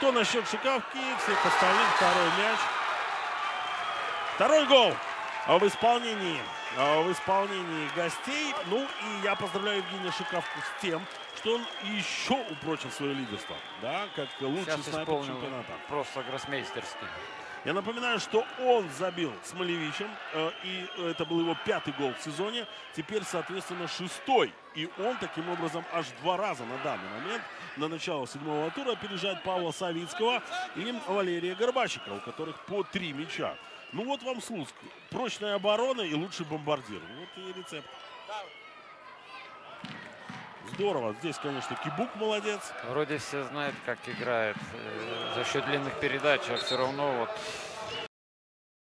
что насчет Шикавки, всех остальных. Второй мяч. Второй гол в исполнении гостей. Ну и я поздравляю Евгения Шикавку с тем, что он еще упрочил свое лидерство. Да, как лучший снайпер чемпионата. Просто гроссмейстерский. Я напоминаю, что он забил с Малевичем, и это был его 5-й гол в сезоне, теперь, соответственно, 6-й. И он таким образом аж 2 раза на данный момент на начало 7-го тура опережает Павла Савицкого и Валерия Горбачика, у которых по 3 мяча. Ну вот вам Слуцк. Прочная оборона и лучший бомбардир. Вот и рецепт. Здорово. Здесь, конечно, Кибук молодец. Вроде все знают, как играет за счет длинных передач, а все равно вот